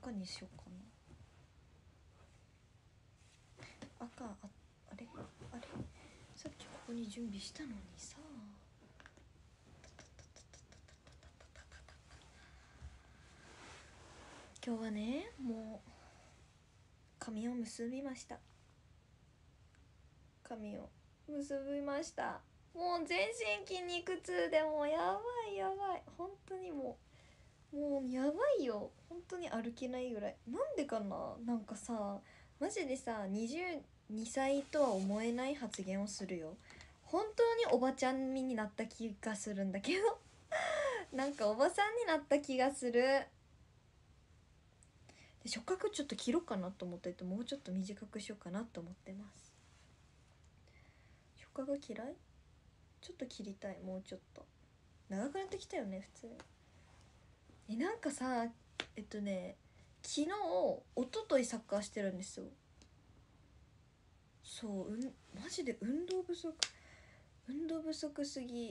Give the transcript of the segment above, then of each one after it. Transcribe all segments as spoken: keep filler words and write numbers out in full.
赤にしようかな。赤、あ、あれあれさっきここに準備したのにさ。今日はね、もう髪を結びました。髪を結びました。もう全身筋肉痛でもうやばいやばい、本当にもうもうやばいよ、本当に歩けないぐらい。なんでかな、なんかさ、マジでさ、にじゅうにさいとは思えない発言をするよ。本当におばちゃんになった気がするんだけどなんかおばさんになった気がする。で、触覚ちょっと切ろうかなと思ってて、もうちょっと短くしようかなと思ってます。触覚嫌い？ちょっと切りたい、もうちょっと長くなってきたよね普通。え、なんかさ、えっとね昨日一昨日サッカーしてるんですよ。そう、うん、マジで運動不足運動不足すぎ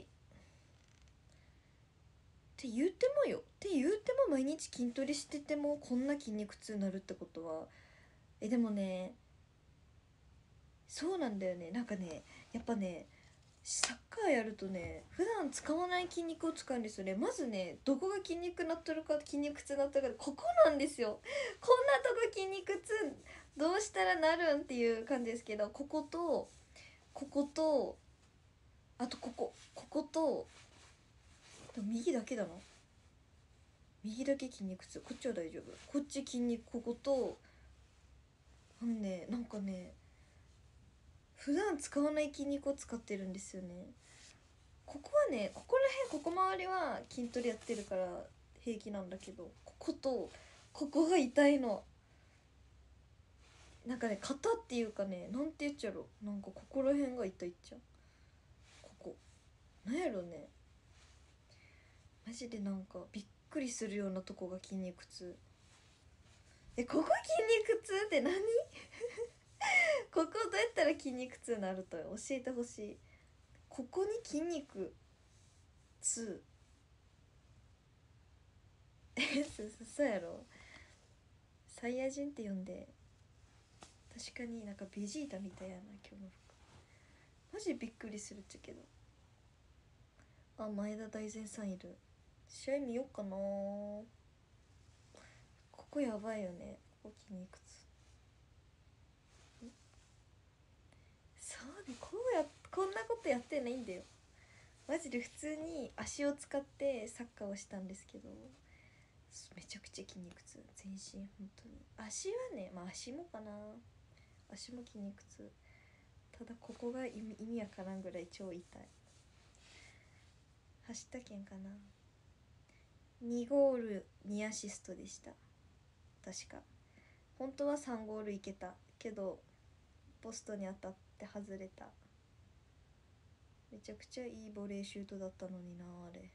って言ってもよって言っても毎日筋トレしててもこんな筋肉痛になるってことは、えでもね、そうなんだよね。なんかね、やっぱね、サッカーやるとね、普段使わない筋肉を使うんですよね。まずね、どこが筋肉なっとるか、筋肉痛なっとるか、ここなんですよ。こんなとこ筋肉痛どうしたらなるんっていう感じですけど、こことこことあとこここことでも右だけだな。右だけ筋肉痛。こっちは大丈夫。こっち筋肉、こことあのね、なんかね、普段使わない筋肉を使ってるんですよね。ここはね、ここら辺、ここ周りは筋トレやってるから平気なんだけど、こことここが痛いの。なんかね、肩っていうかね、なんて言っちゃろう、なんかここら辺が痛いっちゃう。ここなんやろね、マジでなんかびっくりするようなとこが筋肉痛。え、ここ筋肉痛って何ここどうやったら筋肉痛になると教えてほしい。ここに筋肉痛えそそうやろ、サイヤ人って呼んで。確かになんかベジータみたいやな今日の服。マジびっくりするっちゃけど。あ、前田大然さんいる。試合見よっかな。ここやばいよね、ここ筋肉痛。そうね、こうやこんなことやってないんだよ。マジで普通に足を使ってサッカーをしたんですけど、めちゃくちゃ筋肉痛、全身本当に。足はね、まあ足もかな、足も筋肉痛。ただここが意味意味わからんぐらい超痛い。走ったけんかな。にゴールにアシストでした、確か。本当はさんゴールいけたけどポストに当たって外れた。めちゃくちゃいいボレーシュートだったのになあれ。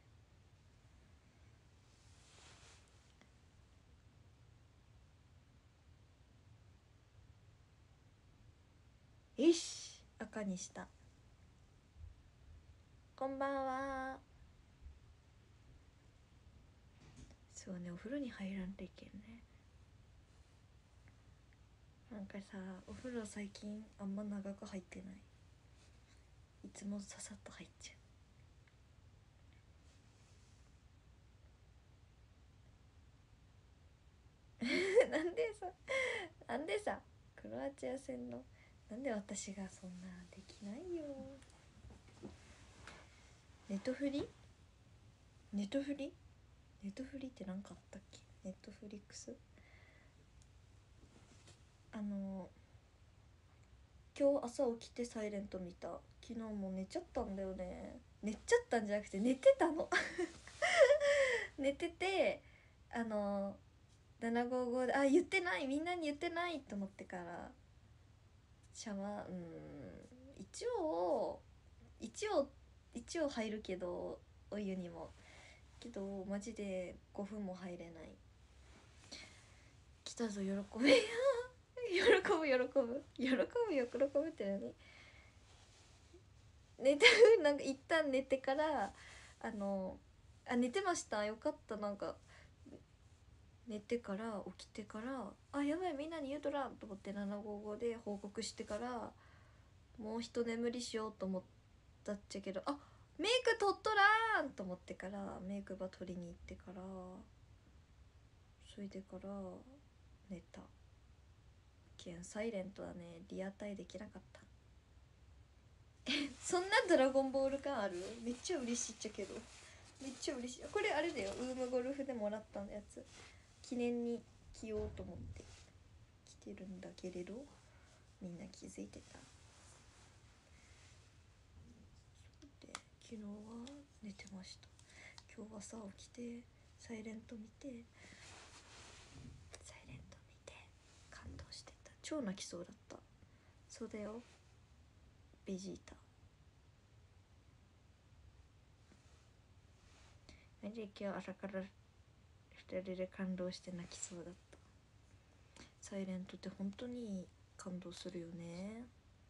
よし、赤にした。こんばんは。そうね、お風呂に入らんといけんね。なんかさ、お風呂最近あんま長く入ってない。いつもささっと入っちゃうなんでさなんでさクロアチア戦の、なんで私がそんなできないよ。ネトフリネトフリネトフリって何かあったっけ。ネットフリックス、あの今日朝起きてサイレント見た。昨日も寝ちゃったんだよね。寝ちゃったんじゃなくて寝てたの寝てて、あのななごーごーで、あ、言ってない、みんなに言ってないと思ってからシャワー、うん、一応一応一応入るけど、お湯にもけどマジでごふんも入れない。来たぞ喜べよ喜ぶ喜ぶ喜ぶよ喜ぶって何。寝てなんか一旦寝てから、あのあ寝てました、よかった。なんか寝てから起きてからあやばいみんなに言うとらんと思ってななごーごで報告してからもう一眠りしようと思ったっちゃけどあメイク取っとらんと思ってからメイクば取りに行ってからそれでから寝たけんサイレントはねリアタイできなかったそんなドラゴンボール感あるめっちゃ嬉しいっちゃけどめっちゃ嬉しいこれあれだよウームゴルフでもらったやつ記念に着ようと思って着てるんだけれどみんな気づいてたそうで昨日は寝てました今日朝起きてサイレント見てサイレント見て感動してた超泣きそうだったそうだよベジータマジで今日朝から二人で感動して泣きそうだったサイレントって本当に感動するよね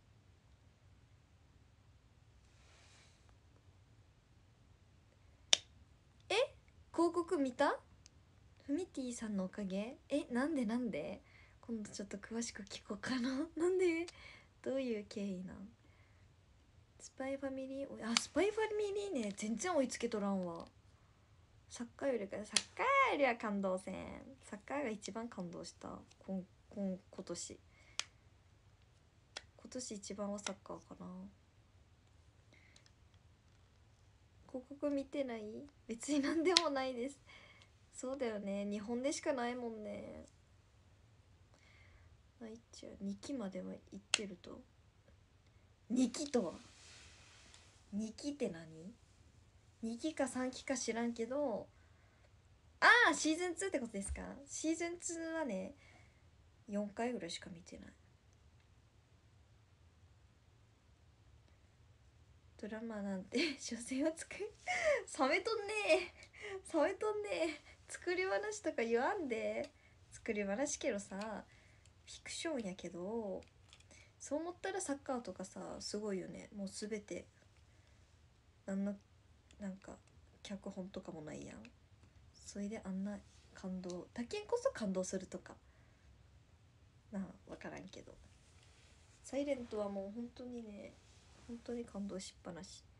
え広告見たフミティさんのおかげえなんでなんで今度ちょっと詳しく聞こうかななんでどういう経緯なんスパイファミリーあスパイファミリーね全然追いつけとらんわサッカーよりかサッカーよりは感動せんサッカーが一番感動したこんこん今年今年一番はサッカーかな広告見てない別になんでもないですそうだよね日本でしかないもんねあいっちゃうにきまでは行ってるとにきとはにきって何にきかさんきか知らんけどああシーズンツーってことですかシーズンツーはねよんかいぐらいしか見てないドラマなんて所詮は作る冷めとんねえ冷めとんねえ作り話とか言わんで作り話けどさフィクションやけどそう思ったらサッカーとかさすごいよねもう全てなんのなんか脚本とかもないやんそれであんな感動だけんこそ感動するとかなあ分からんけどサイレントはもう本当にね本当に感動しっぱなし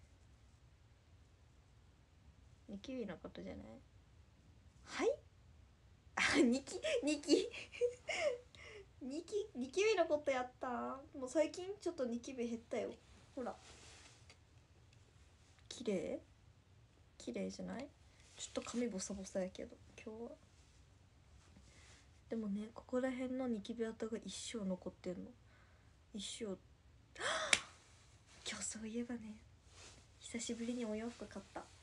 ニキビのことじゃないはいあニキニキニキニキビのことやったもう最近ちょっとニキビ減ったよほら綺麗綺麗じゃないちょっと髪ボサボサやけど今日はでもねここら辺のニキビ跡が一生残ってんの一生今日そういえばね久しぶりにお洋服買った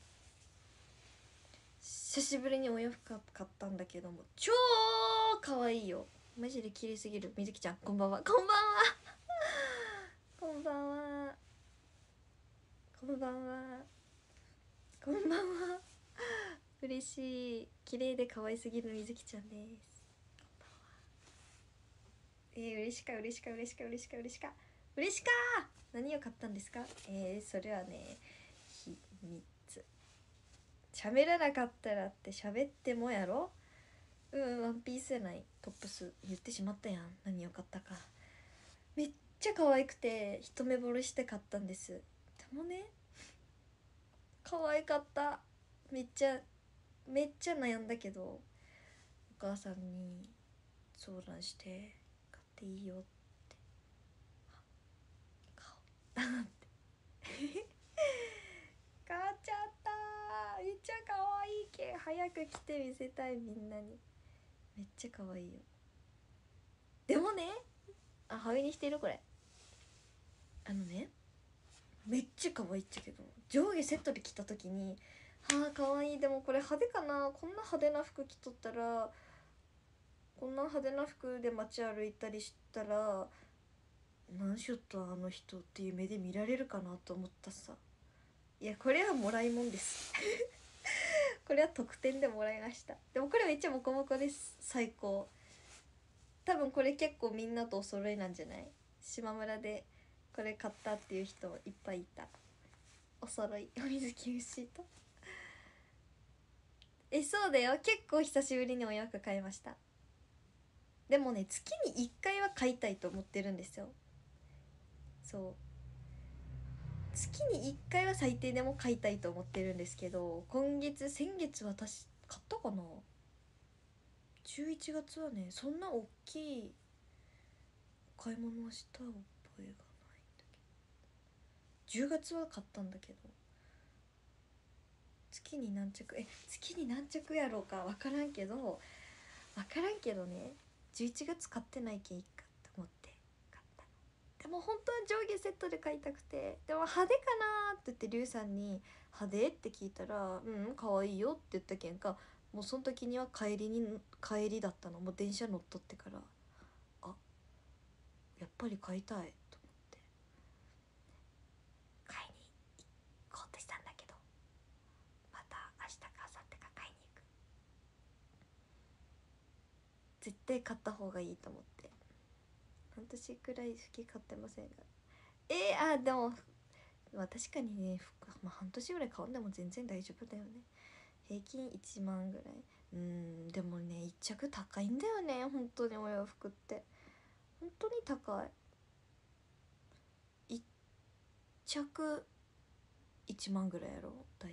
久しぶりにお洋服買ったんだけども超可愛いよマジで綺麗すぎる。みずきちゃんこんばんはこんばんはこんばんはこんばんはこんばんは嬉しい綺麗で可愛すぎるみずきちゃんです。こんばんは。えー、嬉しか嬉しか嬉しか嬉しか嬉しか嬉しか何を買ったんですか。えー、それはね秘密喋らなかったらって喋ってもやろ。うんワンピースやないトップス言ってしまったやん何を買ったか。めっちゃ可愛くて一目惚れして買ったんです。でもね可愛かっためっちゃめっちゃ悩んだけどお母さんに相談して買っていいよって買おうって買っちゃっためっちゃ可愛いけ早く来て見せたいみんなにめっちゃ可愛いよ。でもねあハイにしてるこれあのねめっちゃ可愛いっちゃけど上下セットで着た時にはあ可愛いでもこれ派手かなこんな派手な服着とったらこんな派手な服で街歩いたりしたら何しよっとあの人っていう目で見られるかなと思ったさ。いやこれはもらいもんですこれは特典でもらいました。でもこれめっちゃモコモコです最高。多分これ結構みんなとお揃いなんじゃない。島村でこれ買ったっていう人いっぱいいた。お揃いお水き牛とえ、そうだよ、結構久しぶりにお洋服買いました。でもね、月にいっかいは買いたいと思ってるんですよ。そう、月にいっかいは最低でも買いたいと思ってるんですけど、今月先月私買ったかな。じゅういちがつはねそんな大きい買い物をした覚えがないんだけど、じゅうがつは買ったんだけど、月に何着、え月に何着やろうか分からんけど、分からんけどね、じゅういちがつ買ってないけんいいかと思って買った。でも本当は上下セットで買いたくて、でも派手かなって言ってリュウさんに派手って聞いたら、うん可愛いよって言ったけんか、もうその時には帰りに帰りだったの、もう電車乗っとってから、あ、やっぱり買いたいと思って買いに行こうとしたんだけど、また明日か明後日か買いに行く。絶対買った方がいいと思って。半年くらい服買ってませんが、えー、あでもまあ確かにね、服、まあ、半年ぐらい買うんでも全然大丈夫だよね。平均いちまんぐらい。うん、でもねいっ着高いんだよね本当に。お洋服って本当に高い。いっ着いちまんぐらいやろ大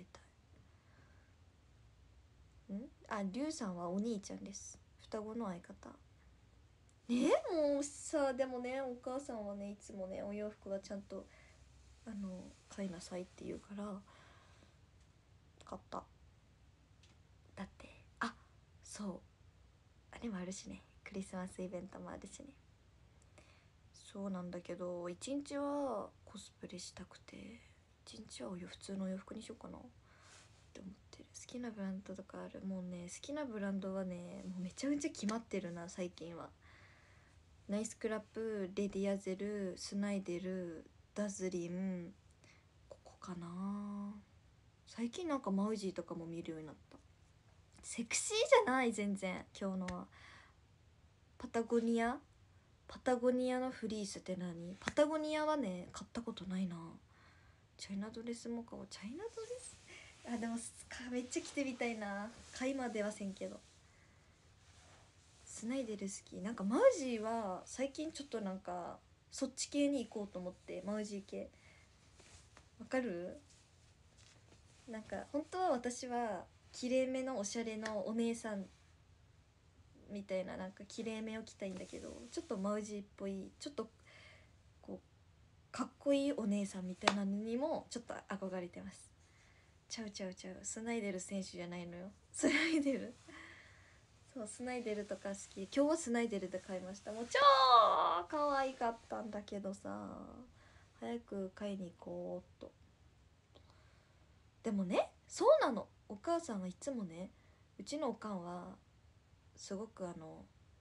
体。んあ、リュウさんはお兄ちゃんです、双子の相方。ねもうさ、でもねお母さんはねいつもねお洋服はちゃんとあの買いなさいって言うから買った。だってあ、そうあれもあるしね、クリスマスイベントもあるしね。そうなんだけど一日はコスプレしたくて、一日はお洋普通のお洋服にしようかなって思ってる。好きなブランドとかある？もうね好きなブランドはねもうめちゃめちゃ決まってるな最近は。ナイスクラップ、レディアゼル、スナイデル、ダズリン、ここかな。最近なんかマウジーとかも見るようになった。セクシーじゃない全然今日のは。パタゴニア、パタゴニアのフリースって何？パタゴニアはね買ったことないな。チャイナドレスも買おう。チャイナドレス、あでもめっちゃ着てみたいな。買いまではせんけど。スナイデル好き。なんかマウジーは最近ちょっとなんかそっち系に行こうと思って。マウジー系わかる？なんか本当は私はきれいめのおしゃれのお姉さんみたいな、なんかきれいめを着たいんだけど、ちょっとマウジーっぽい、ちょっとこうかっこいいお姉さんみたいなのにもちょっと憧れてます。ちゃうちゃうちゃう、スナイデル選手じゃないのよ。スナイデル、そうスナイデルとか好き。今日はスナイデルで買いました。もう超可愛かったんだけどさ、早く買いに行こうっと。でもねそうなの、お母さんはいつもね、うちのおかんはすごくあの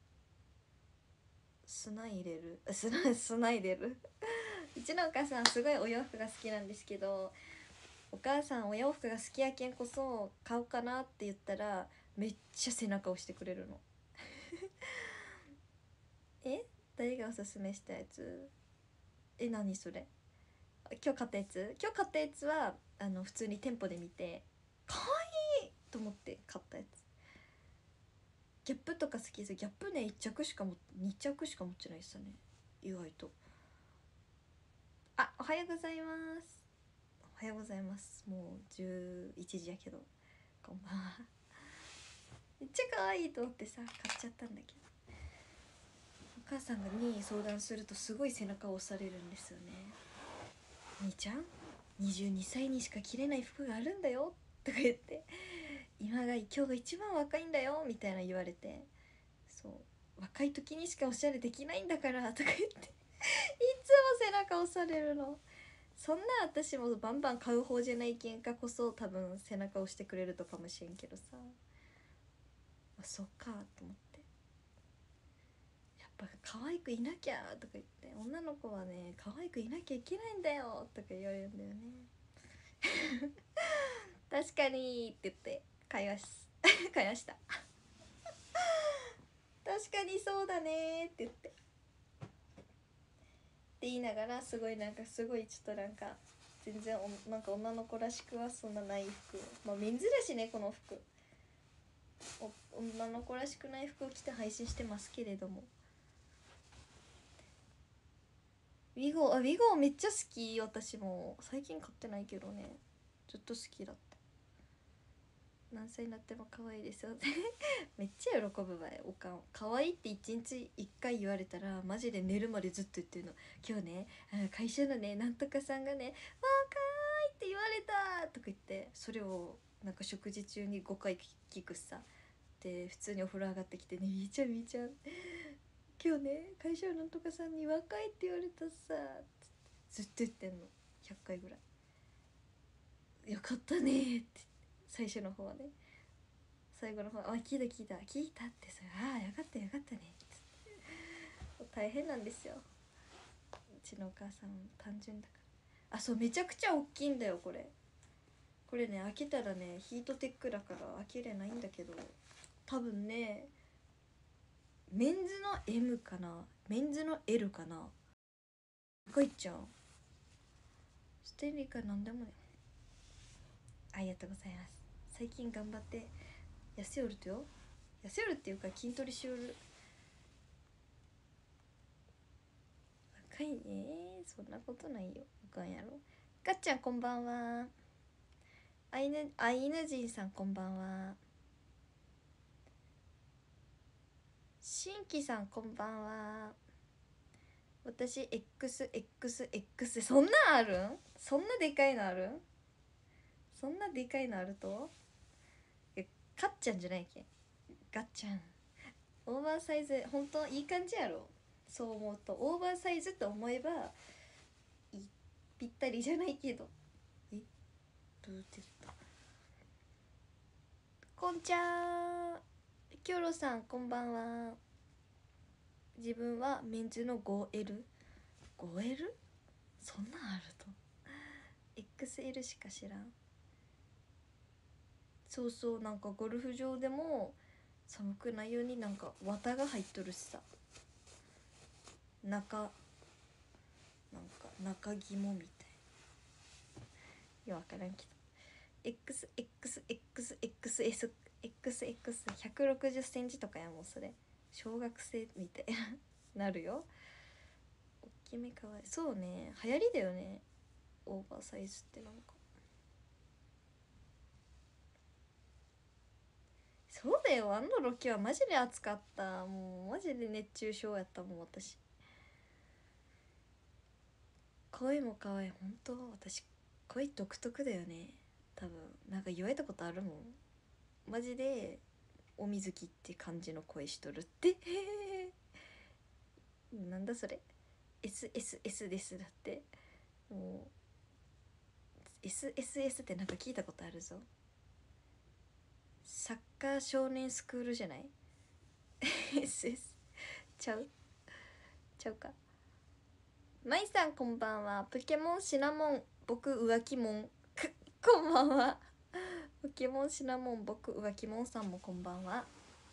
砂入れる砂砂入れるうちのお母さんすごいお洋服が好きなんですけど、お母さんお洋服が好きやけんこそ買おうかなって言ったらめっちゃ背中押してくれるの。え、誰がおすすめしたやつ？え、何それ？今日買ったやつ？今日買ったやつはあの普通に店舗で見て可愛いと思って買ったやつ。ギャップとか好きです。ギャップねいっ着しかもに着しか持ってないっすね意外と。あ、おはようございます。おはようございます。もうじゅういちじやけどこんばんは。めっちゃ可愛いと思ってさ買っちゃったんだけど、お母さんがに相談するとすごい背中を押されるんですよね。兄ちゃんにじゅうにさいにしか着れない服があるんだよとか言って、今が今日が一番若いんだよみたいな言われて、そう若い時にしかおしゃれできないんだからとか言っていつも背中押されるの。そんな私もバンバン買う方じゃないけんかこそ多分背中押してくれるとかもしれんけどさ、あそっかと思って、やっぱ可愛くいなきゃとか言って、女の子はね可愛くいなきゃいけないんだよとか言われるんだよね。確かにって言って会話し会話した。確かにそうだねって言ってって言いながら、すごいなんかすごいちょっとなんか全然おなんか女の子らしくはそんなない服、まあメンズだしねこの服。 お女の子らしくない服を着て配信してますけれども、ウィゴー、あウィゴーめっちゃ好き。私も最近買ってないけどね、ずっと好きだった。何歳になっても可愛いですよめっちゃ喜ぶわよおかん。可愛いって一日一回言われたらマジで寝るまでずっと言ってるの。今日ねあの会社のねなんとかさんがね「わーかーい」って言われたとか言って、それをなんか食事中にごかい聞くさ。で普通にお風呂上がってきてね「みーちゃんみーちゃん今日ね会社のなんとかさんに若いって言われたさ」ずっと言ってんのひゃっかいぐらい。よかったねって最初の方はね、最後の方「あ聞いた聞いた聞いた」ってそれ「ああよかったよかったね」って大変なんですようちのお母さん。単純だから。あそうめちゃくちゃ大きいんだよこれ。これね開けたらねヒートテックだから開けれないんだけど、多分ねメンズの エム かなメンズの エル かな。赤いちゃんステンリーかなんでもね。ありがとうございます。最近頑張って痩せよるとよ。痩せよるっていうか筋トレしよる。若いね、そんなことないよ。おかんやろ。ガッちゃんこんばんは。アイヌアイヌ人さんこんばんは。新規さんこんばんは。私 エックスエックスエックス そんなんあるん？そんなでかいのあるん？そんなでかいのあるとえかっちゃんじゃないっけ。ガッちゃんオーバーサイズほんといい感じやろ。そう思うとオーバーサイズと思えばいいぴったりじゃないけど。えどうやって言った。こんちゃーキョロさんこんばんは。自分はメンズの ファイブエル。 ファイブエル？ そんなんあると エックスエル しか知らん。そうそうなんかゴルフ場でも寒くないようになんか綿が入っとるしさ、中なんか中肝みたい。いや分からんけど エックスエックスエックスエックスエスエックスエックスひゃくろくじゅっセンチとかやもうそれ小学生みたいなるよ。おっきめかわいい。そうね流行りだよねオーバーサイズって。なんかそうだよあのロケはマジで暑かった。もうマジで熱中症やったもん私。声も可愛い本当。私声独特だよね多分。なんか言われたことあるもんマジで。お水着って感じの声しとるってなんだそれ エスエスエス ですだって。もう エスエスエス ってなんか聞いたことあるぞ。サッカー少年スクールじゃないエスエス ちゃうちゃうか。マイさんこんばんは。ポケモンシナモン僕浮気もんこんばんは。ポケモンシナモン僕浮気もんさんもこんばんは。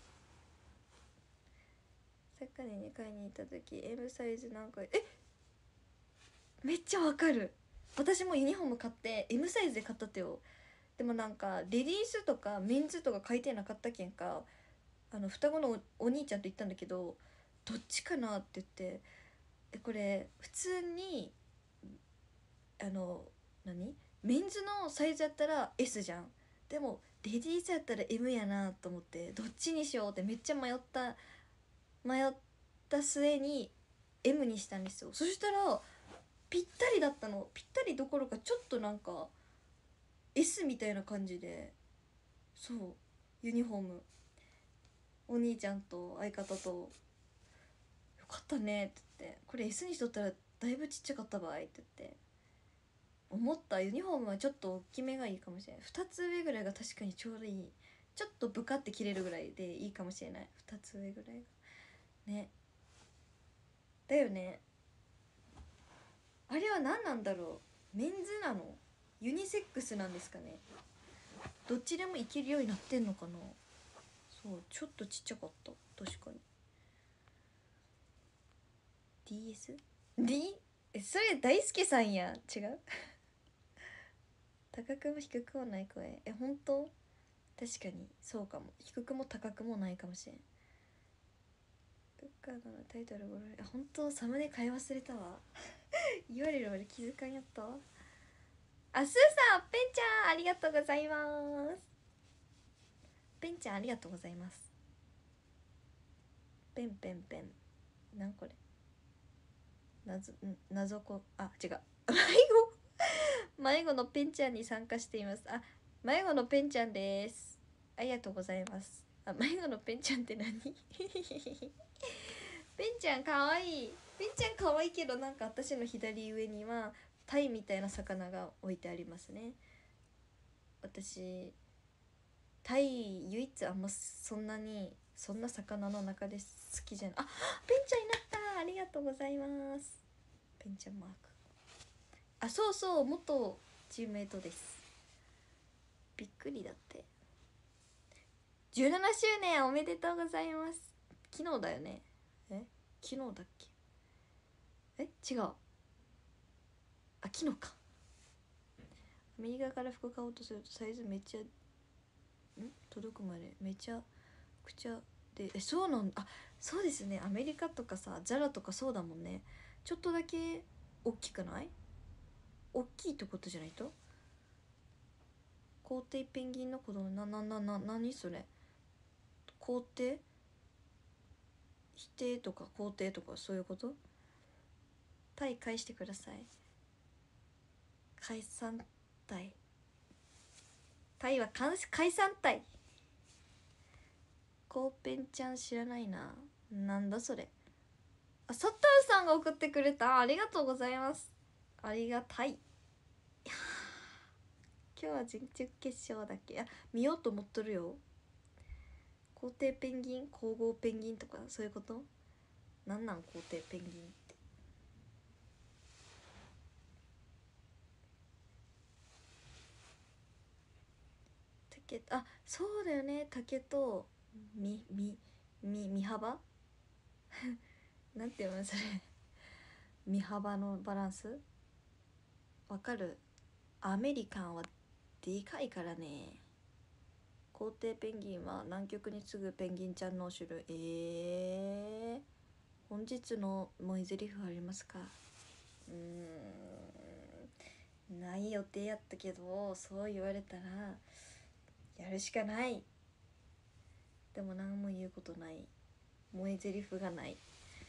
サッカーに買いに行った時 エム サイズなんかえめっちゃわかる。私もユニフォーム買って エム サイズで買ったってよ。でもなんかレディースとかメンズとか書いてなかったけんか、あの双子の お, お兄ちゃんと言ったんだけどどっちかなって言って、えこれ普通にあの何メンズのサイズやったら エス じゃん。でもレディースやったら エム やなと思ってどっちにしようってめっちゃ迷った迷った末に エム にしたんですよ。そしたらぴったりだったの。ぴったりどころかちょっとなんか エス みたいな感じで。そうユニフォームお兄ちゃんと相方と「よかったね」って言って「これ エス にしとったらだいぶちっちゃかった場合」って言って思った。ユニフォームはちょっと大きめがいいかもしれない。ふたつ上ぐらいが確かにちょうどいい。ちょっとブカって切れるぐらいでいいかもしれない。ふたつ上ぐらいがね。だよね。あれは何なんだろう。メンズなのユニセックスなんですかね。どっちでもいけるようになってんのかな。そうちょっとちっちゃかった確かに。 ディーエス？ D？ えそれ大輔さんや違う高くも低くもない声。え本当確かにそうかも。低くも高くもないかもしれん。どっかのタイトルごろ本当サムネ買い忘れたわ言われる俺気づかんやったわ。あ、スーさん、ペンちゃんありがとうございます。ペンちゃんありがとうございます。ペンペンペンなんこれ謎謎こあ違う迷子迷子のペンちゃんに参加しています。あ、迷子のペンちゃんです。ありがとうございます。あ、迷子のペンちゃんって何ペンちゃんかわいい。ペンちゃんかわいいけど、なんか私の左上にはタイみたいな魚が置いてありますね。私タイ唯一あんまそんなにそんな魚の中で好きじゃない。あ、ペンちゃんになった。ありがとうございます。ペンちゃんマーク。あ、そうそう、元チームメイトです。びっくりだって。じゅうななしゅうねんおめでとうございます。昨日だよね。え昨日だっけ。え違う、あ昨日か。アメリカから服買おうとするとサイズめっちゃん届くまでめちゃくちゃで、えそうなんあそうですね。アメリカとかさザラとかそうだもんね。ちょっとだけ大きくない？大きいってことじゃないと。皇帝ペンギンの子供なななな何それ。皇帝否定とか肯定とかそういうこと。タイ返してください。解散タイタイは解散タイ。コーペンちゃん知らないな。なんだそれ。あ、サッタウさんが送ってくれた。ありがとうございます。ありがたい。今日は準々決勝だっけ。あ、見ようと思っとるよ。皇帝ペンギン皇后ペンギンとかそういうこと。なんなん皇帝ペンギンって。竹、あ、そうだよね。竹とみみみ身幅なんていうのそれ身幅のバランスわかる。アメリカンはでかいからね。皇帝ペンギンは南極に次ぐペンギンちゃんの種類。えー、本日の萌え台詞ありますか。うーんない予定やったけど、そう言われたらやるしかない。でも何も言うことない。萌え台詞がない。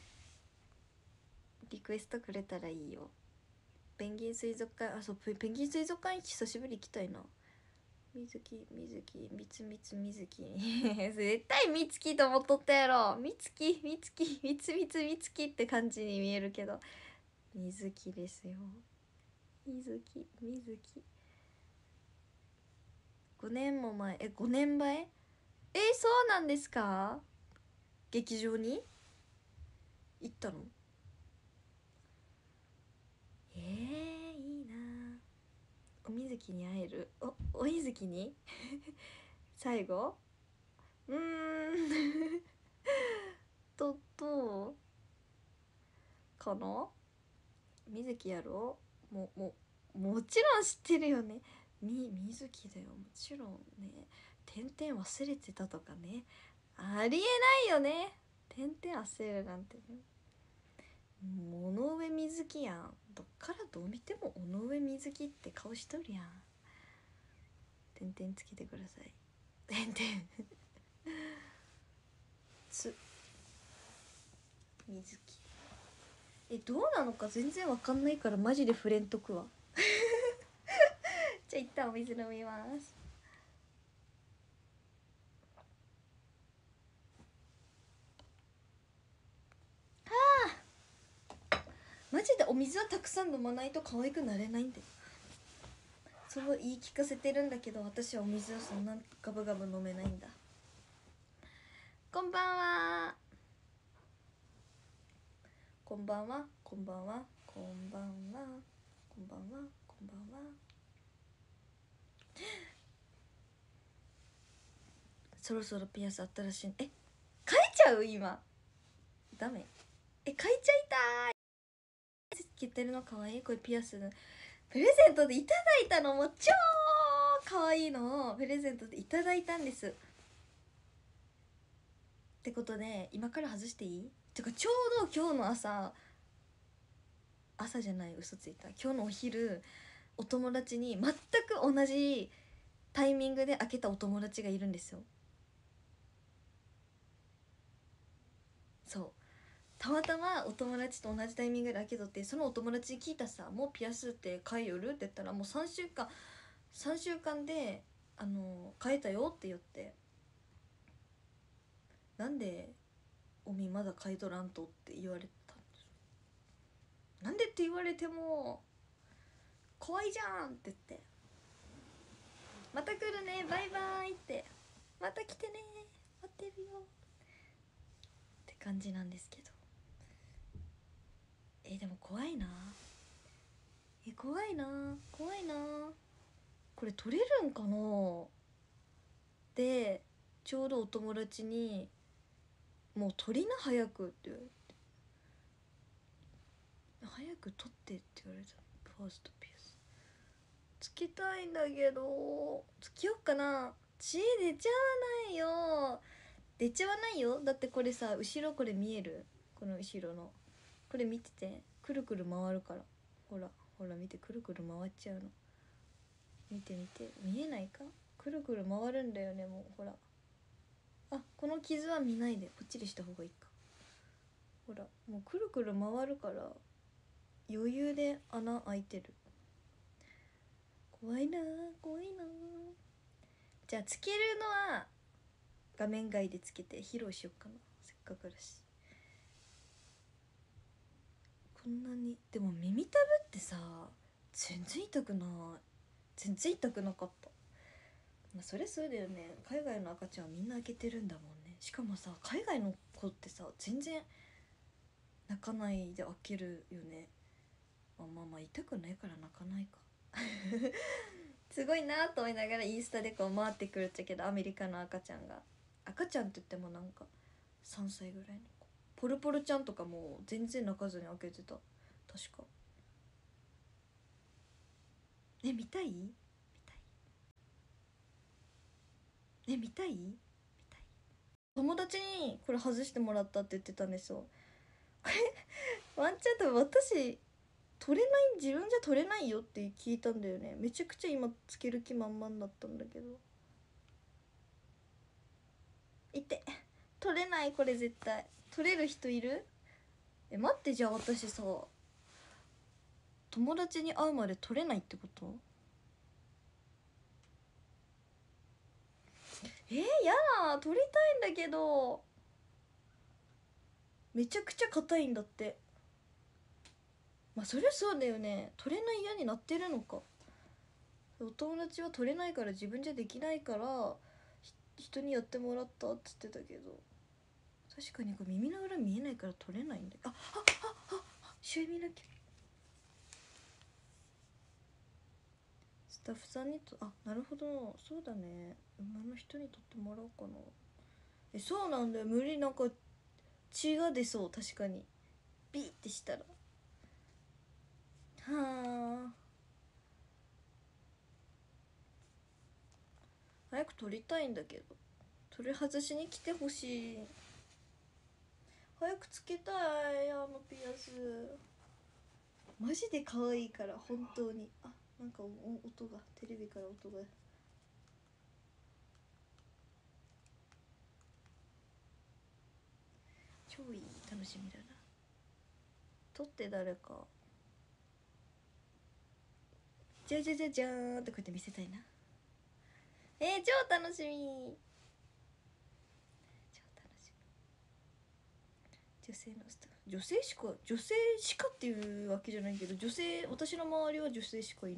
リクエストくれたらいいよ。ペンギン水族館、あ、そう、ペンギン水族館久しぶり行きたいな。水木水木みつみつ水木絶対みつきと思っとったやろ。みつきみつきみつみつみつきって感じに見えるけど水木ですよ。水木水木ごねんも前。えごねんまえ。えそうなんですか。劇場に行ったの。えー、いいな。お水木に会える。おお水木に最後うーんとどうかな。水木やろ。もももちろん知ってるよね。み水木だよもちろんね。点々忘れてたとかね、ありえないよね。点々忘れるなんてね。物上水木やん。どっからどう見ても尾上水木って顔しとるやん。点々つけてください。点々つ水木。えどうなのか全然わかんないからマジで触れんとくわじゃあ一旦お水飲みます。マジでお水はたくさん飲まないと可愛くなれないんだよ。そう言い聞かせてるんだけど、私はお水をそんなガブガブ飲めないんだ。こんばんはこんばんはこんばんはこんばんはこんばんはこんばんは。そろそろピアス新しい。え変えちゃう今。ダメ。え変えちゃいたい。つけてるのかわいい。これピアスプレゼントでいただいたのも超可愛いのをプレゼントでいただいたんです。ってことで今から外していい？てかちょうど今日の朝朝じゃない、嘘ついた、今日のお昼お友達に全く同じタイミングで開けたお友達がいるんですよ。そうたまたまお友達と同じタイミングで開けとって、そのお友達に聞いたさ、もうピアスって買いよるって言ったら、もうさんしゅうかんさんしゅうかんであの買えたよって言って、なんでおみまだ買いとらんとって言われたんです。なんでって言われても怖いじゃんって言って、また来るねバイバイって、また来てね待ってるよって感じなんですけど、えでも怖いな、え怖いな怖いな、これ取れるんかな。でちょうどお友達にもう取りな早くって言われて、早く取ってって言われた。ファーストピアスつけたいんだけど、つけよっかな。血出ちゃわないよ、出ちゃわないよ。だってこれさ、後ろこれ見える？この後ろのこれ見てて、くるくる回るから、ほらほら見て、くるくる回っちゃうの、見て見て、見えないか、くるくる回るんだよね。もうほら、あこの傷は見ないで、こっちにした方がいいか。ほらもうくるくる回るから余裕で穴開いてる。怖いな怖いな。じゃあつけるのは画面外でつけて披露しよっかな、せっかくだし。こんなにでも耳たぶってさ全然痛くない、全然痛くなかった。まあ、それそうだよね、海外の赤ちゃんはみんな開けてるんだもんね。しかもさ海外の子ってさ全然泣かないで開けるよね。まあまあまあ痛くないから泣かないかすごいなと思いながらインスタでこう回ってくるっちゃけど、アメリカの赤ちゃんが、赤ちゃんって言ってもなんかさんさいぐらいの子、ポルポルちゃんとかもう全然泣かずに開けてた確か。え見たい見たいえ見たい見たい。友達にこれ外してもらったって言ってたんですよ。これワンチャン多分私取れない、自分じゃ取れないよって聞いたんだよね。めちゃくちゃ今つける気満々だったんだけど、いて取れない、これ絶対取れる人いる？え待って、じゃあ私さ友達に会うまで取れないってこと？えー、やだ、取りたいんだけどめちゃくちゃ硬いんだって。まあそりゃそうだよね、取れない嫌になってるのか。お友達は取れないから自分じゃできないから人にやってもらったっつってたけど、確かにこれ耳の裏見えないから取れないんだよ。あああああ、試合見なきゃ。スタッフさんにと、あなるほど、そうだね、馬の人に取ってもらおうかな。えそうなんだよ、無理、なんか血が出そう、確かにビーってしたら。はあ早く取りたいんだけど、取り外しに来てほしい。早くつけたい、あのピアスマジで可愛いから本当に。あなんか音が、テレビから音が。超いい、楽しみだな。撮って誰かじゃじゃじゃじゃーんってこうやって見せたいな。えー、超楽しみ、超楽しみ。女性のスタッフ、女性しか女性しかっていうわけじゃないけど、女性、私の周りは女性しかいない。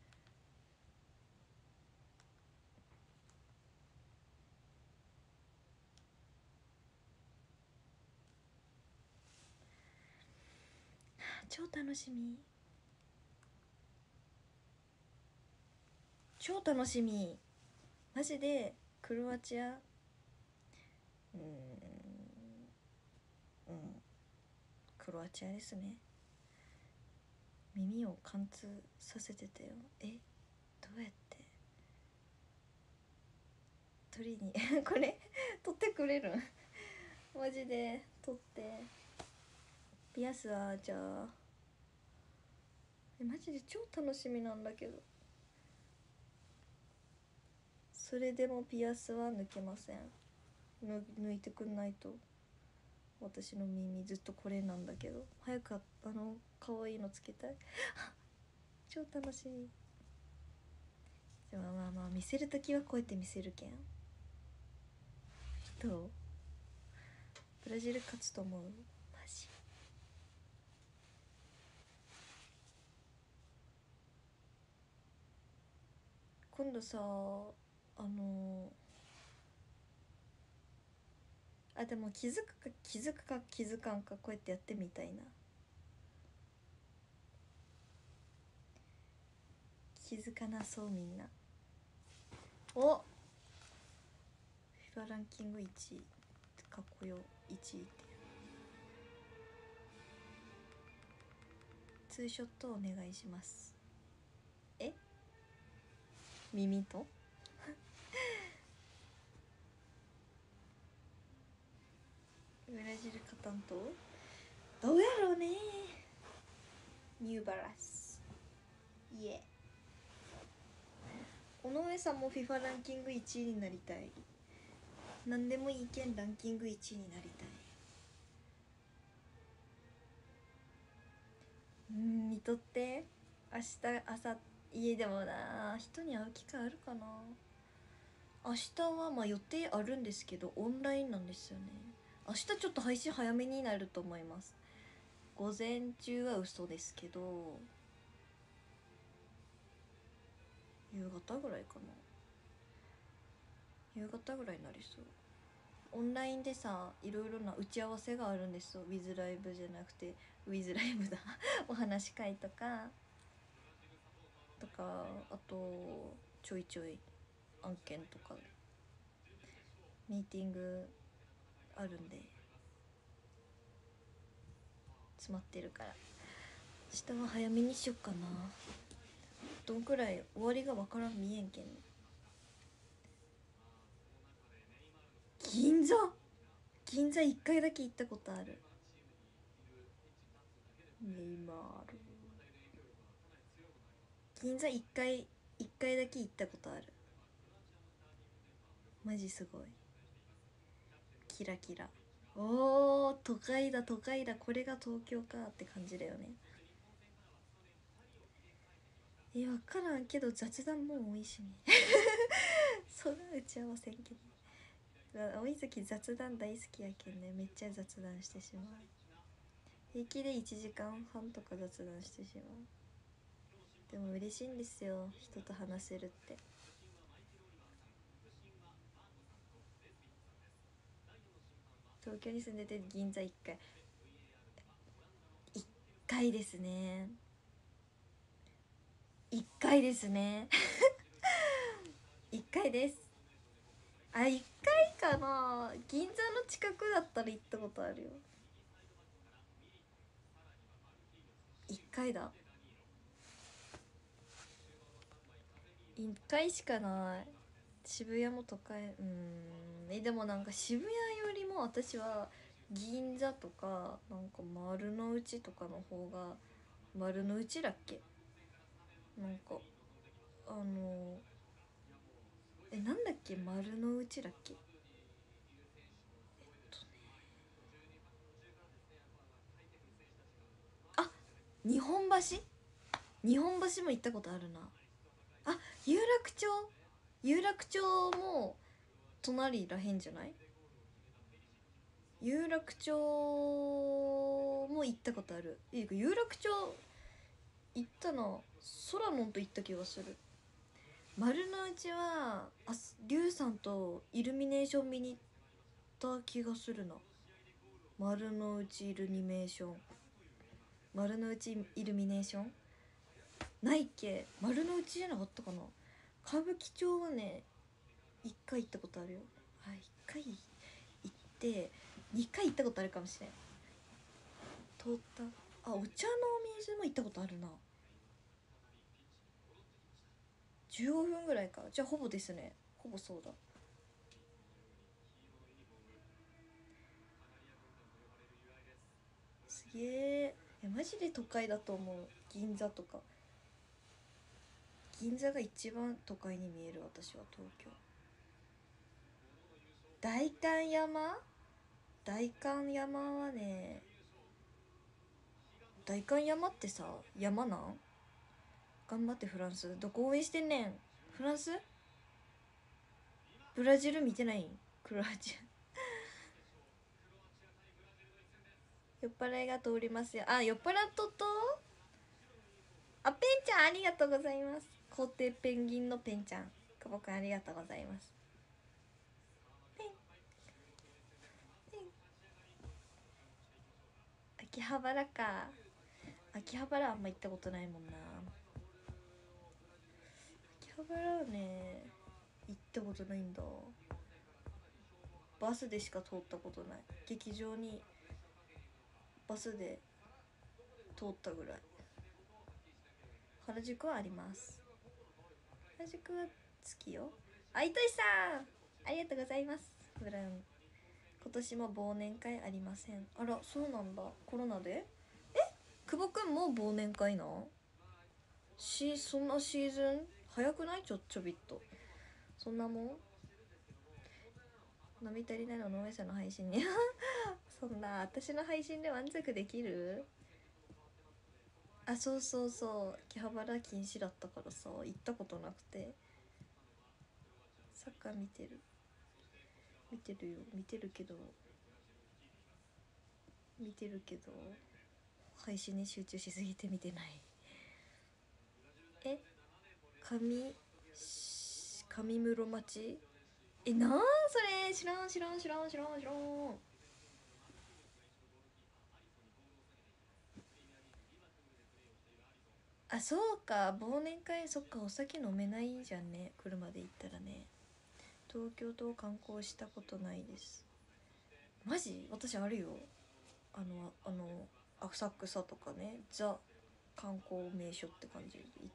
超楽しみ、超楽しみ、マジで。クロアチア、うーんうんクロアチアですね。耳を貫通させてたよ。えどうやって取りにこれ取ってくれるんマジで取って。ピアスはじゃあえマジで超楽しみなんだけど、それでもピアスは抜けません。ぬ抜いてくんないと。私の耳ずっとこれなんだけど、早くああの可愛いのつけたい超楽しみ。じゃあまあまあ見せるときはこうやって見せるけん。どう？ブラジル勝つと思う？マジ？今度さ、あのあでも気づくか気づくか気づかんかこうやってやってみたいな。気づかなそうみんな。お、フィファランキングいちいかっこよいちいって。ツーショットお願いします。え耳とブラジル勝たんとどうやろうね。ニューバランスイエ尾上さんも フィファ ランキングいちいになりたい。何でもいいけんランキングいちいになりたい。うん見とって。明日朝家でもな人に会う機会あるかな。明日はまあ予定あるんですけどオンラインなんですよね。明日ちょっと配信早めになると思います。午前中は嘘ですけど夕方ぐらいかな。夕方ぐらいになりそう。オンラインでさいろいろな打ち合わせがあるんですよ。ウィズライブじゃなくてウィズライブだお話し会とかとか、あとちょいちょい案件とかミーティングあるんで詰まってるから明日は早めにしよっかな。どんくらい終わりがわからん見えんけん。銀座銀座いっかいだけ行ったことある。ネイマール銀座いっかいいっかいだけ行ったことある。マジすごいキラキラ。おー都会だ都会だ、これが東京かって感じだよね。え分からんけど雑談も多いしねそんな打ち合わせんけど大月雑談大好きやけんね。めっちゃ雑談してしまう。平気でいちじかんはんとか雑談してしまう。でも嬉しいんですよ人と話せるって。東京に住んでて銀座いっかいいっかいですね。いっかいですねいっかいです。あいっかいかな。銀座の近くだったら行ったことあるよ。いっかいだ。いっかいしかない。渋谷も都会うんえでもなんか渋谷よりも私は銀座とかなんか丸の内とかの方が。丸の内だっけ。なんかあのえなんだっけ丸の内だっけ。あ日本橋日本橋も行ったことあるな。あ有楽町有楽町も隣らへんじゃない。有楽町も行ったことある。え有楽町行ったな。空のんと行った気がする。丸の内はあ龍さんとイルミネーション見に行った気がするな。丸の内イルミネーション丸の内イルミネーションないっけ。丸の内じゃなかったかな。歌舞伎町はねいっかい行ったことあるよ。あいっかい行ってにかい行ったことあるかもしれん。通ったあお茶の水も行ったことあるな。じゅうごふんぐらいか。じゃあほぼですね。ほぼそうだ。 げえ。えマジで都会だと思う。銀座とか銀座が一番都会に見える。私は東京。代官山代官山はね、代官山ってさ山なん？頑張ってフランス。どこ応援してんねん。フランス？ブラジル見てないん？クロアチア酔っ払いが通りますよ。あ、酔っ払っとっと。あ、ペンちゃんありがとうございます。皇帝ペンギンのペンちゃん、久保くんありがとうございます。ペンペン。秋葉原か。秋葉原あんま行ったことないもんな。秋葉原はね行ったことないんだ。バスでしか通ったことない。劇場にバスで通ったぐらい。原宿はあります。原宿は好きよ。あいとしさんありがとうございます。ブラウン、今年も忘年会ありません。あら、そうなんだ。コロナで？え、久保くんもう忘年会なん？し、そんなシーズン早くない？ちょちょびっとそんなもん。飲み足りないの野上さんの配信にそんな私の配信で満足できる？あ、そうそうそう、秋葉原禁止だったからさ行ったことなくて。サッカー見てる見てるよ。見てるけど見てるけど配信に集中しすぎて見てない。え、上上室町？え、なんそれ。知らん知らん知らん知らん知らん。あ、そうか、忘年会。そっか、お酒飲めないじゃんね、車で行ったらね。東京都観光したことないです。マジ？私あるよ。あのあの浅草とかね、ザ観光名所って感じで行った。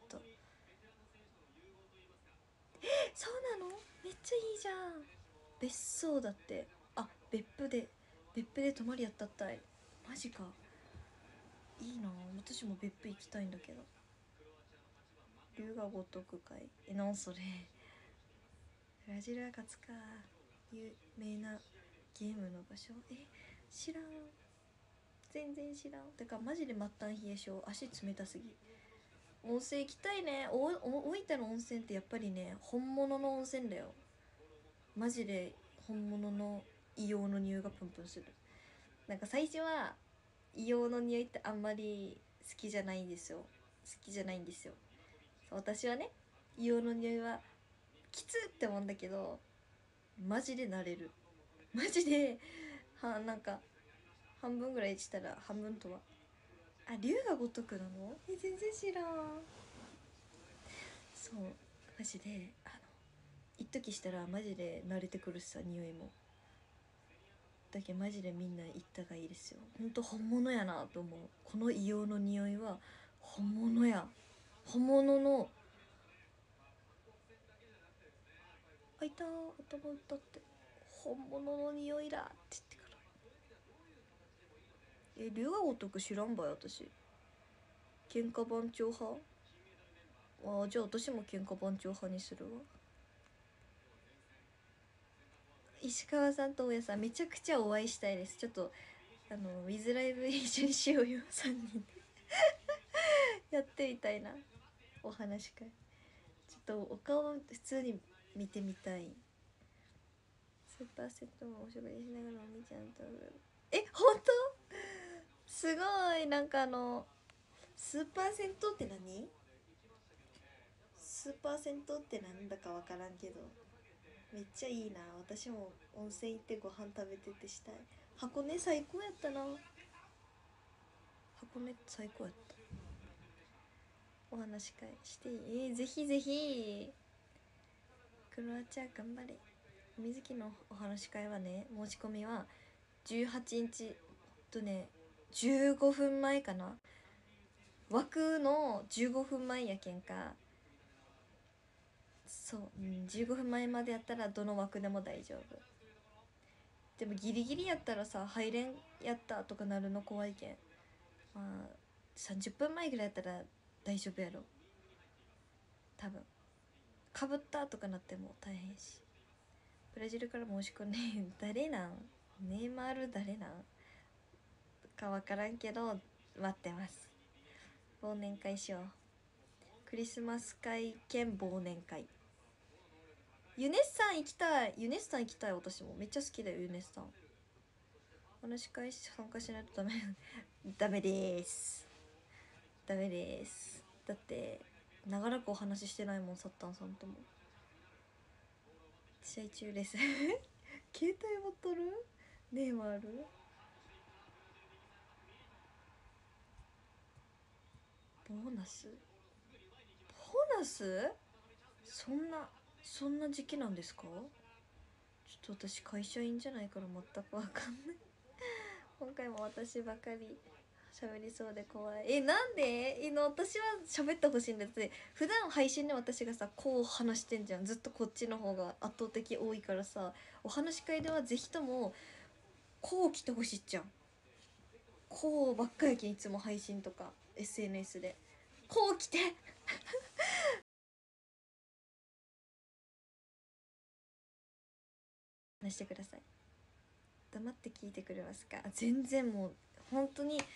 そうなの？めっちゃいいじゃん。別荘だって。あ、別府で別府で泊まりやったったい。マジか。いいな。私も別府行きたいんだけど。龍が如くかい。え、なんそれ。ブラジルが勝つか。有名なゲームの場所。え、知らん。全然知らん。てかマジで末端冷え性。足冷たすぎ。温泉行きたいね。おお大分の温泉ってやっぱりね、本物の温泉だよ。マジで本物の硫黄の匂いがプンプンする。なんか最初は硫黄の匂いってあんまり好きじゃないんですよ。好きじゃないんですよ。私はね、硫黄の匂いはきつって思うんだけど、マジで慣れる。マジで、はなんか半分ぐらいしたら、半分とは、あ、龍が如くなの？え、全然知らん。そう、マジであの一時したらマジで慣れてくるしさ、匂いも。だけマジでみんな行ったがいいですよ。ほんと本物やなと思う。この硫黄の匂いは本物や。本物の、あ、いた、頭打ったって。本物の匂いだって言ってから。え、龍が如く知らんばい私。喧嘩番長派。ああ、じゃあ私も喧嘩番長派にするわ。石川さんと大家さんめちゃくちゃお会いしたいです。ちょっとあのウィズライブ一緒にしようよ。さんにんでやってみたいな。お話し会。ちょっとお顔普通に見てみたい。スーパーセットもお食事しながらおみちゃんと、え、本当？すごい。なんかあのスーパー銭湯って何？スーパー銭湯ってなんだかわからんけどめっちゃいいな。私も温泉行ってご飯食べててしたい。箱根最高やったな。箱根最高やった。お話し会していい？えー、ぜひぜひ。クロアチア頑張れ。水木のお話し会はね、申し込みはじゅうはちにちとね、じゅうごふんまえかな。枠のじゅうごふんまえやけんか。そう、うん、じゅうごふんまえまでやったらどの枠でも大丈夫。でもギリギリやったらさ、入れんやったとかなるの怖いけん。 まあさんじゅっぷんまえぐらいやったら大丈夫やろ多分。かぶったとかなっても大変し。ブラジルから申し込んで誰なんネイマール誰なんか分からんけど待ってます。忘年会しよう。クリスマス会兼忘年会。ユネッサン行きたい。ユネッサン行きたい。私もめっちゃ好きだよユネッサン。話し会参加しないとダメダメですダメです。だって長らくお話ししてないもんサッタンさんとも。試合中です携帯持っとるネイマール。ボーナスボーナスそんなそんな時期なんですか。ちょっと私会社員じゃないから全く分かんない今回も私ばかり喋りそうで怖い。えなんでえの私は喋ってほしいんだって。普段配信で私がさこう話してんじゃん。ずっとこっちの方が圧倒的多いからさ、お話し会ではぜひともこう来てほしいじゃん。こうばっかやけんいつも配信とか エスエヌエス でこう来て話してください。黙って聞いてくれますか。全然もう本当に。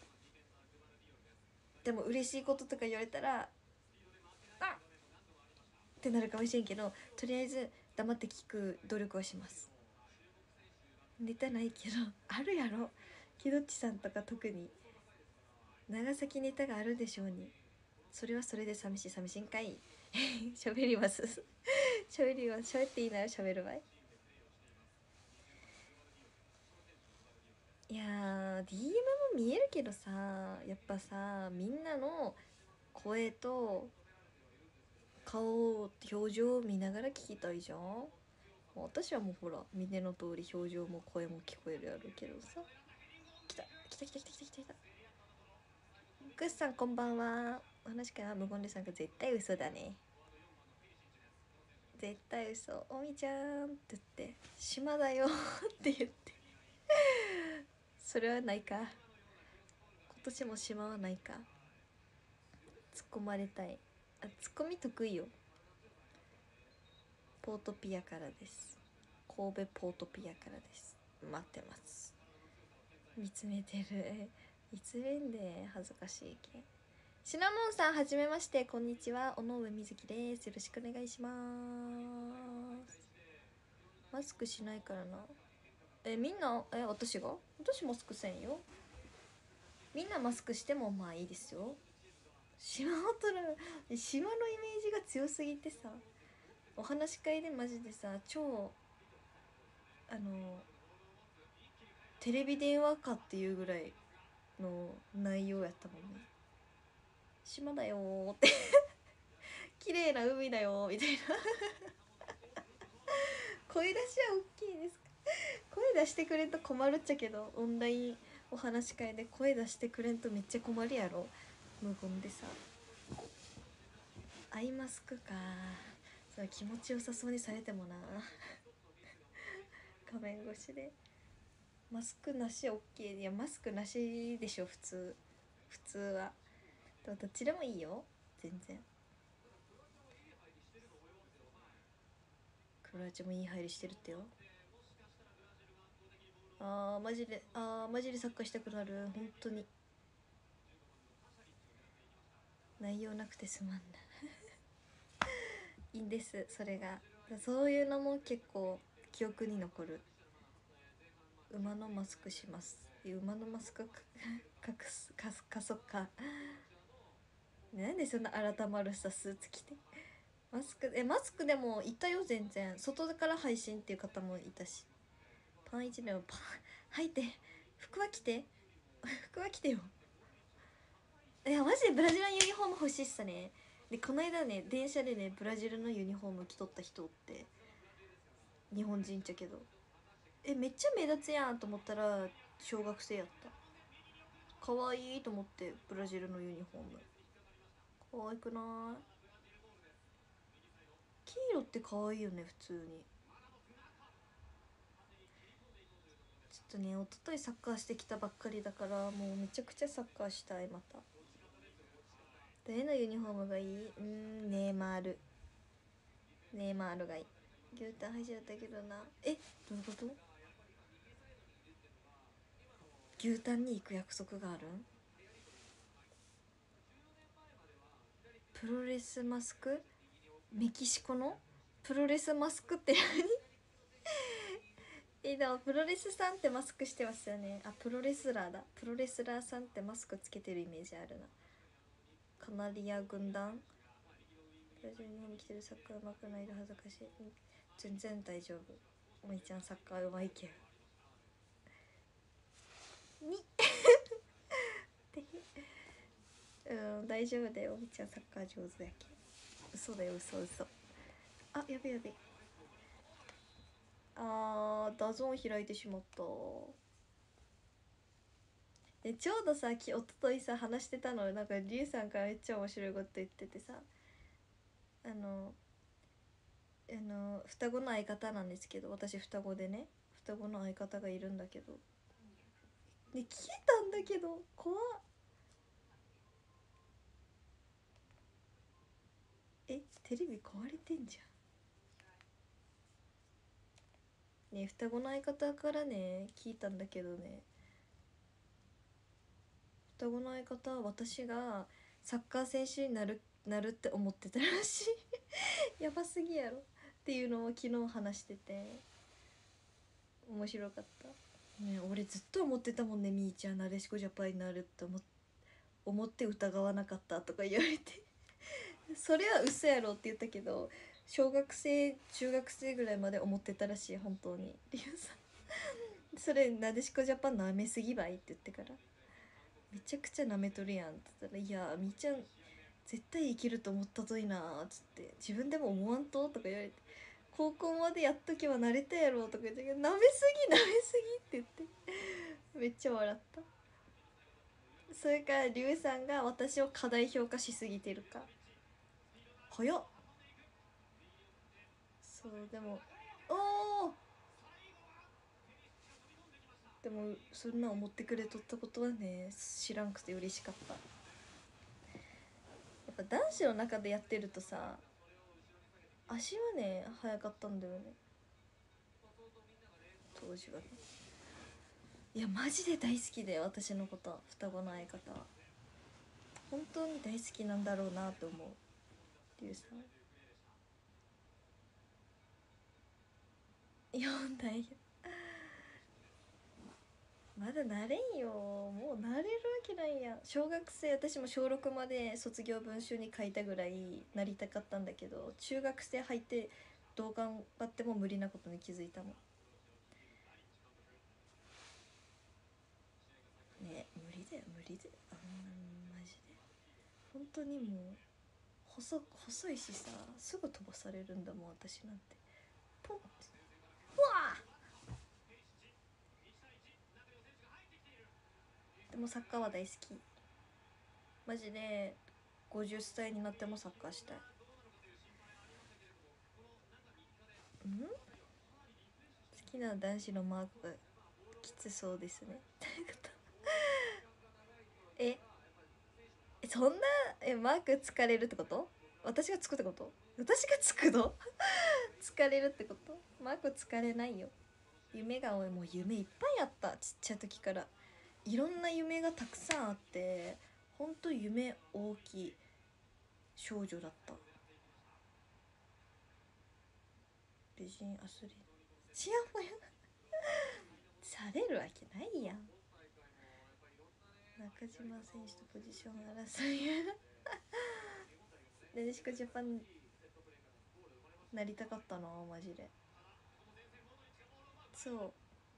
でも嬉しいこととか言われたらあっってなるかもしれんけど、とりあえず黙って聞く努力はします。ネタないけどあるやろ。キドッチさんとか特に長崎ネタがあるでしょうに。それはそれで寂しい寂しいんかい喋ります喋ります。喋っていいなら喋るわい。いやー ディーエム も見えるけどさ、やっぱさみんなの声と顔表情を見ながら聞きたいじゃん。私はもうほら見ての通り表情も声も聞こえるやるけどさ。来た来た来た来た来た来た来た。グッさんこんばんは。お話から無言でさんが絶対嘘だね。絶対嘘。おみちゃんって言って島だよって言ってそれはないか。今年も島はないか。突っ込まれたい。あ、ツッコミ得意よ。ポートピアからです。神戸ポートピアからです。待ってます。見つめてるいつめんで恥ずかしいけん。シナモンさんはじめまして、こんにちは。尾上瑞希です。よろしくお願いします。マスクしないからな。えみんなえ私が私マスクせんよ。みんなマスクしてもまあいいですよ。島を取る島のイメージが強すぎてさ、お話し会でマジでさ超あのテレビ電話かっていうぐらいの内容やったもんね。島だよーって綺麗な海だよーみたいな声出しは OK ですか。声出してくれんと困るっちゃけど、オンラインお話し会で声出してくれんとめっちゃ困るやろ無言でさ。アイマスクか。それ気持ちよさそうにされてもな画面越しで。マスクなし OK。 いやマスクなしでしょ普通。普通はどっちでもいいよ全然。クロアチアもいい入りしてるってよ。あーマジであーマジでサッカーしたくなる本当に。内容なくてすまんないいんですそれが。そういうのも結構記憶に残る。馬のマスクします。馬のマスクか隠すかかそっか。なんでそんな改まるさスーツ着てマスクえマスクでもいたよ全然。外から配信っていう方もいたし。パンいちでもパン履いて服は着て服は着てよ。いやマジでブラジルのユニフォーム欲しいっすね。でこの間ね電車でねブラジルのユニフォーム着とった人って日本人っちゃけど、えめっちゃ目立つやんと思ったら小学生やった。可愛いと思って。ブラジルのユニフォーム可愛くない？黄色って可愛いよね普通に。ちょっとね、一昨日サッカーしてきたばっかりだから、もうめちゃくちゃサッカーしたい。また誰のユニフォームがいい？うーん、ネイマール。ネイマールがいい。牛タン入っちゃったけどな。え、どういうこと？牛タンに行く約束があるん？プロレスマスク？メキシコのプロレスマスクって何？え、でもプロレスさんってマスクしてますよね。あ、プロレスラーだ。プロレスラーさんってマスクつけてるイメージあるな。カナリア軍団。ブラジル日本に来てる。サッカーうまくないで恥ずかしい。全然大丈夫。おみちゃんサッカーうまいけん。にうん、大丈夫だよ。おみちゃんサッカー上手やけん。嘘だよ、嘘嘘。あ、やべやべ。あー、ダゾーン開いてしまった。でちょうどさ、きおとといさ話してたの、なんかリュウさんからめっちゃ面白いこと言っててさ、あのあの双子の相方なんですけど、私双子でね、双子の相方がいるんだけど、ね、聞いたんだけど怖っ。え、テレビ壊れてんじゃん。ね、双子の相方からね聞いたんだけどね、双子の相方は私がサッカー選手になるなるって思ってたらしい。やばすぎやろっていうのを昨日話してて面白かった。ね、俺ずっと思ってたもんね、みーちゃんなでしこジャパンになるって思っ思って疑わなかったとか言われてそれは嘘やろって言ったけど、小学生中学生ぐらいまで思ってたらしい。本当にリュウさんそれなでしこジャパンなめすぎばいって言ってから、めちゃくちゃなめとるやんって言ったら、いやみーちゃん絶対生きると思ったといなっつって、自分でも思わんととか言われて、高校までやっとけば慣れたやろとか言ってけど、なめすぎなめすぎって言ってめっちゃ笑った。それからリュウさんが私を過大評価しすぎてるか。早っ。そうでも、おお、でもそんな思ってくれとったことはね知らんくて嬉しかった。やっぱ男子の中でやってるとさ、足はね速かったんだよね、当時はね。いやマジで大好きで、私のこと、双子の相方は本当に大好きなんだろうなと思う。リュウさんよんだよ。まだなれんよ、もうなれるわけないやん。小学生、私も小ろくまで卒業文集に書いたぐらいなりたかったんだけど、中学生入ってどう頑張っても無理なことに気づいたもんね。無理だよ無理だよ、あんなマジで。本当にもう細細いしさ、すぐ飛ばされるんだもん私なんて。ポンって、うわー。でもサッカーは大好き、マジで。ごじゅっさいになってもサッカーしたい。ん、好きな男子のマークがきつそうですね。えそんな、えマーク疲れるってこと？私がつくってこと？私がつくの？疲れるってこと？マーク疲れないよ。夢が多い。もう夢いっぱいあった、ちっちゃい時から。いろんな夢がたくさんあって、ほんと夢大きい少女だった。美人アスリート、ちやほやされるわけないやん。中島選手とポジション争いやなでしこジャパンなりたかったなマジで。そう、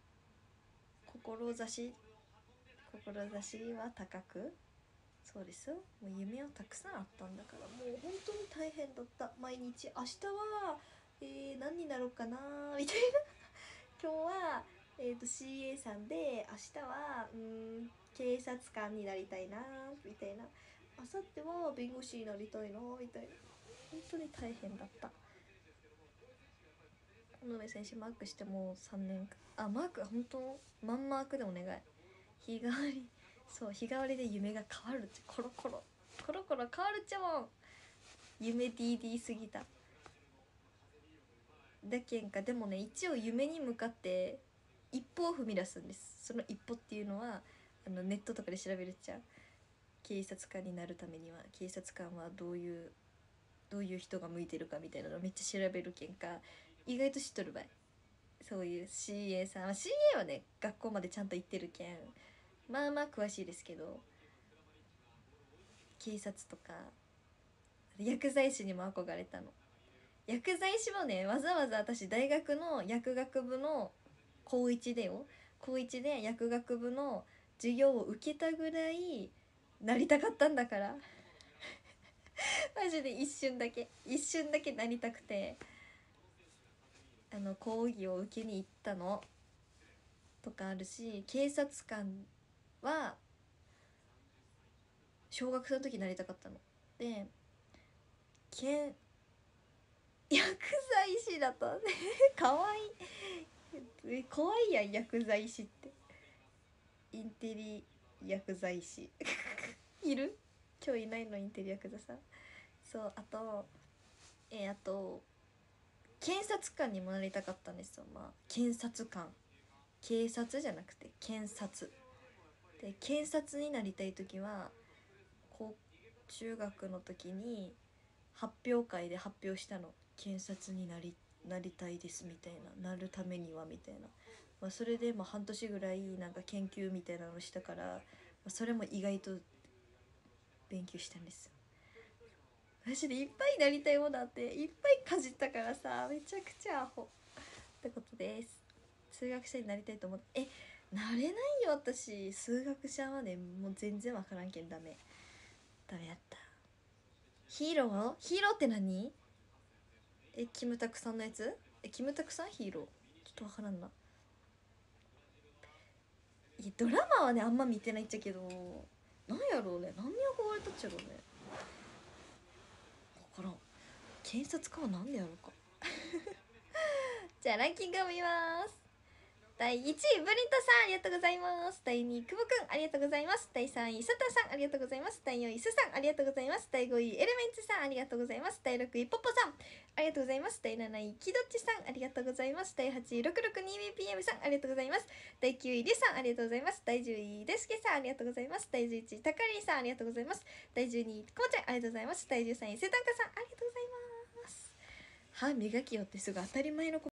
志志は高く。そうですよ、もう夢はたくさんあったんだから、もう本当に大変だった。毎日明日は、えー、何になろうかなみたいな。今日は、えー、と シーエー さんで、明日はうーん警察官になりたいなみたいな、明後日は弁護士になりたいなみたいな。本当に大変だった。 野上選手マークしてもうさんねんか、あマーク本当マンマークでお願い。日替わり、そう日替わりで夢が変わるって、コロコロコロコロ変わるっちゃもん。夢 ディーディー すぎただけんか。でもね一応夢に向かって一歩を踏み出すんです。その一歩っていうのはあのネットとかで調べるっちゃ、警察官になるためには警察官はどういうどういう人が向いてるかみたいなのめっちゃ調べるけんか、意外と知っとるばい。そういう シーエー さん、 シーエー はね学校までちゃんと行ってるけんまあまあ詳しいですけど、警察とか薬剤師にも憧れたの。薬剤師もねわざわざ私大学の薬学部の高いちでよ高いちで薬学部の授業を受けたぐらいなりたかったんだからマジで一瞬だけ一瞬だけなりたくて、あの講義を受けに行ったのとかあるし、警察官は小学生の時なりたかったので、けん薬剤師だとねかわいい怖いやん薬剤師って。インテリ薬剤師いる？今日いないのインテリ薬剤さん。そうあとえー、あと検察官にもなりたかったんですよ。まあ検察官、警察じゃなくて検察で、検察になりたい時は高中学の時に発表会で発表したの。検察になりなりたいですみたいな、なるためにはみたいな、まあ、それでまあ半年ぐらいなんか研究みたいなのをしたから、まあ、それも意外と勉強したんですよ。マジでいっぱいなりたいものあっていっぱいかじったからさ、めちゃくちゃアホってことです。数学者になりたいと思って、えなれないよ私。数学者はねもう全然わからんけんダメダメやった。ヒーローヒーローって何？えキムタクさんのやつ？えキムタクさんヒーローちょっとわからんな。いやドラマはねあんま見てないっちゃけど、なんやろうね、何に憧れたっちゃろうね、分からん。検察官はなんでやろうかじゃあランキングを見ます。だいいちいブリントさんありがとうございます。だいにいくぼくんありがとうございます。だいさんい佐藤さんありがとうございます。だいよんいスさんありがとうございます。だいごいエレメンツさんありがとうございます。だいろくいポッポさんありがとうございます。だいなないキドッチさんありがとうございます。だいはちいろくろくにビーピーエム さんありがとうございます。だいきゅういリュさんありがとうございます。だいじゅういデスケさんありがとうございます。だいじゅういちいタカリンさんありがとうございます。だいじゅうにいコモちゃんありがとうございます。だいじゅうさんいセタンカさんありがとうございます。歯磨きよってすぐ当たり前のこと